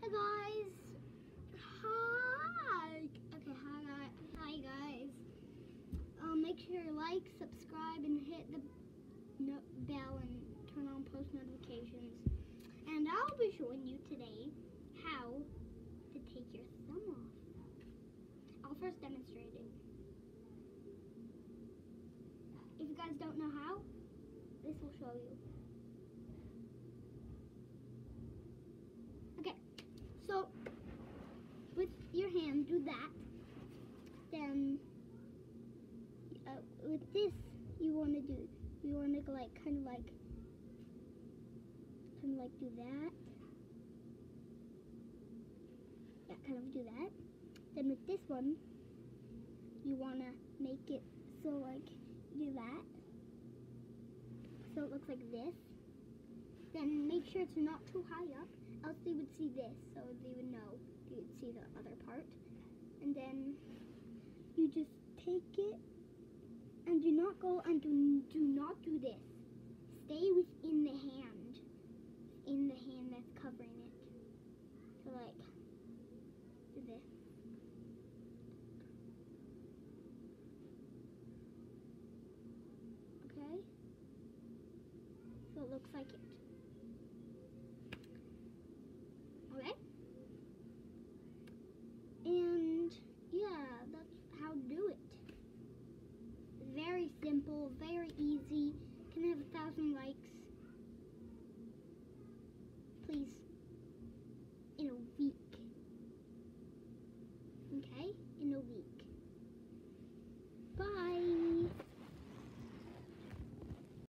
Hi guys. Hi. Okay, hi guys. Make sure you like, subscribe, and hit the bell and turn on post notifications. And I'll be showing you today how to take your thumb off. I'll first demonstrate it. If you guys don't know how, this will show you. Okay, so with your hand, do that. Then with this, you want to like kind of like do that. Yeah, kind of do that. Then with this one, you want to make it so like do that. So it looks like this. Then make sure it's not too high up, else they would see this, so they would know. They would see the other part. And then you just take it and do not go and do not do this. Stay within the hand.